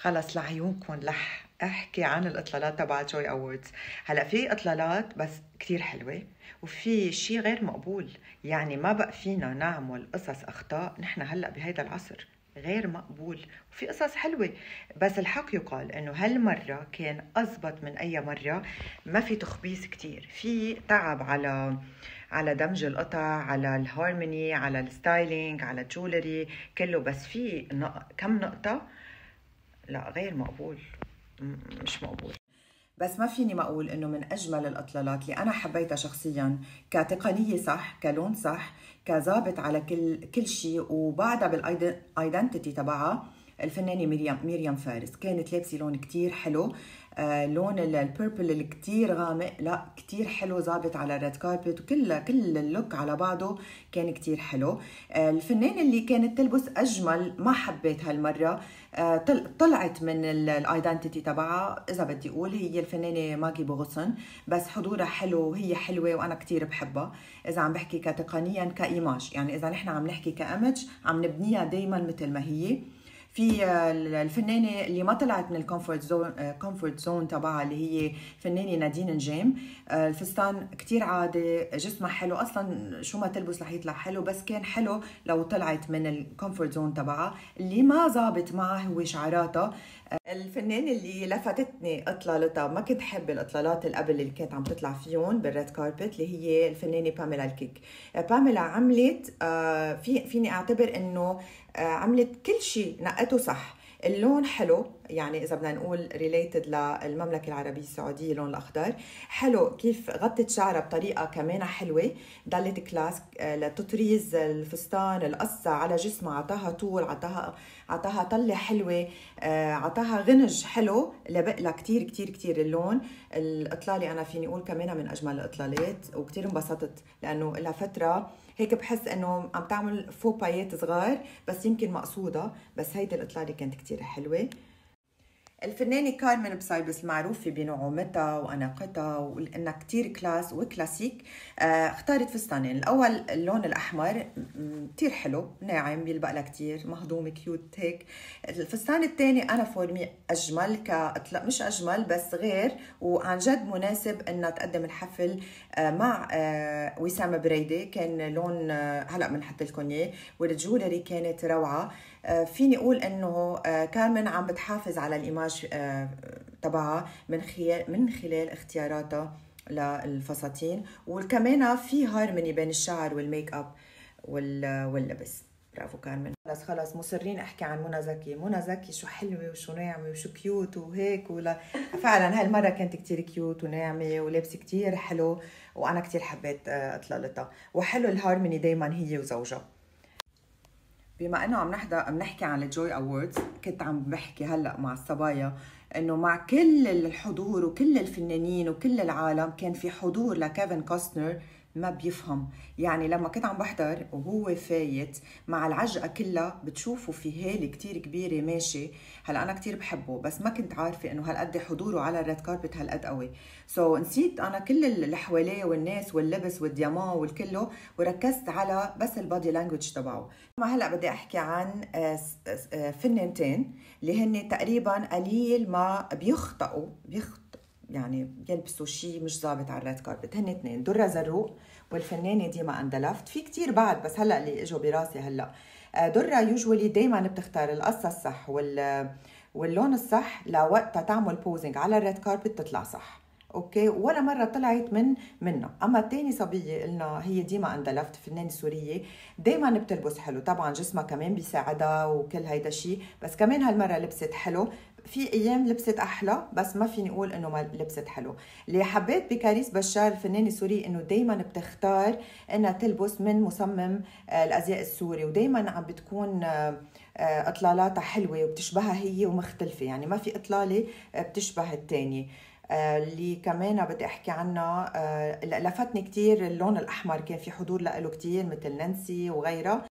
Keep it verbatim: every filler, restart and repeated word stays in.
خلص لعيونكم رح احكي عن الاطلالات تبع جوي اووردز. هلا في اطلالات بس كتير حلوه، وفي شيء غير مقبول، يعني ما بقى فينا نعمل قصص اخطاء. نحن هلا بهيدا العصر غير مقبول، وفي قصص حلوه، بس الحق يقال انه هالمره كان اضبط من اي مره. ما في تخبيص كتير، في تعب على على دمج القطع، على الهارموني، على الستايلينج، على الجولري كله، بس في نق... كم نقطه لا غير مقبول، مش مقبول. بس ما فيني ما اقول انه من اجمل الاطلالات اللي انا حبيتها شخصيا، كتقنيه صح، كلون صح، كظابط على كل كل شيء، وبعدها بالايدنتيتي تبعها. الفنانه مريم مريم فارس كانت لابسه لون كتير حلو، آه لون البيربل اللي كتير غامق، لا كتير حلو، ظابط على الريد كاربت، وكل كل اللوك على بعضه كان كتير حلو. آه الفنانه اللي كانت تلبس اجمل ما حبيت هالمره، آه طلعت من الايدنتيتي تبعها، اذا بدي اقول هي الفنانه ماجي بوغسن، بس حضورها حلو وهي حلوه وانا كتير بحبها. اذا عم بحكي كتقنيا كايماج، يعني اذا نحن عم نحكي كايمج عم نبنيها دائما مثل ما هي. في الفنانه اللي ما طلعت من الكومفورت زون كومفورت زون تبعها اللي هي فنانه نادين نجيم، الفستان كتير عادي، جسمها حلو، اصلا شو ما تلبس رح يطلع حلو، بس كان حلو لو طلعت من الكومفورت زون تبعها. اللي ما زابط معها هو شعراتها. الفنانه اللي لفتتني اطلالتها، ما كنت حب الاطلالات اللي قبل اللي كانت عم تطلع فيهم بالريد كاربت، اللي هي الفنانه باميلا الكيك. باميلا عملت في فيني اعتبر انه عملت كل شيء نقته صح. اللون حلو، يعني اذا بدنا نقول ريليتد للمملكه العربيه السعوديه، اللون الاخضر حلو، كيف غطت شعرها بطريقه كمان حلوه، ضلت كلاس لتطريز الفستان، القصه على جسمها، عطاها طول، عطاها عطاها طله حلوه، عطاها غنج حلو، لبق لها كثير كثير كثير اللون. الاطلاله انا فيني اقول كمان من اجمل الاطلالات، وكثير انبسطت لانه لها فتره هيك بحس انه عم تعمل فو بايات صغار، بس يمكن مقصوده، بس هيدي الاطلاله كانت كثير حلوه. الفنانة كارمن بسايبس معروفة بنعومتها وأناقتها وإنها كتير كلاس وكلاسيك. آه اختارت فستانين، الأول اللون الأحمر كتير حلو ناعم، بيلبق لها كتير، مهضوم كيوت هيك. الفستان الثاني أنا فورمي أجمل، كأطلق مش أجمل بس غير، وعن جد مناسب إنها تقدم الحفل آه مع آه وسام بريدي، كان لون آه هلأ بنحط لكم إياه، والجولري كانت روعة. آه فيني أقول إنه آه كارمن عم بتحافظ على الإيماج تبعها من خلال من خلال اختياراتها للفساتين، وكمان في هارموني بين الشعر والميك اب واللبس. برافو كارمن. خلص خلص مصرين احكي عن منى زكي. منى زكي شو حلوه وشو ناعمه وشو كيوت وهيك، ولا فعلا هالمره كانت كتير كيوت وناعمه ولابسه كتير حلو، وانا كتير حبيت اطلالتها، وحلو الهارموني دايما هي وزوجها. بما انه عم نحضر عم نحكي عن الجوي اووردز، كنت عم بحكي هلا مع الصبايا انه مع كل الحضور وكل الفنانين وكل العالم، كان في حضور لكيفن كوستنر ما بيفهم. يعني لما كنت عم بحضر وهو فايت مع العجقه كلها، بتشوفوا في هالة كتير كبيره ماشي. هلا انا كتير بحبه، بس ما كنت عارفه انه هالقد حضوره على الريد كاربت هالقد قوي. سو so, نسيت انا كل اللي حواليه والناس واللبس والديامون والكله، وركزت على بس البادي لانجوج تبعه. ما هلا بدي احكي عن فنانتين اللي هن تقريبا قليل ما بيخطئوا بيخطئوا يعني بيلبسوا شيء مش ظابط على الريد كاربت. هن اثنين، درة زروق والفنانه ديما اندلفت. في كتير بعد بس هلا اللي اجوا براسي هلا. درة يوجولي دايما بتختار القصه الصح وال واللون الصح لوقتها تعمل بوزنج على الريد كاربت تطلع صح، اوكي، ولا مره طلعت من منه. اما الثاني صبيه قلنا هي ديما اندلفت، فنانه سوريه، دايما بتلبس حلو، طبعا جسمها كمان بيساعدها وكل هيدا الشيء، بس كمان هالمره لبست حلو. في ايام لبست احلى، بس ما فيني اقول انه ما لبست حلو. اللي حبيت بكاريس بشار الفنانه السوريه انه دايما بتختار انها تلبس من مصمم الازياء السوري، ودايما عم بتكون اطلالاتها حلوه وبتشبهها هي ومختلفه، يعني ما في اطلاله بتشبه الثانيه. اللي كمان بدي احكي عنها لفتني كتير اللون الاحمر، كان في حضور له كتير مثل نانسي وغيرها.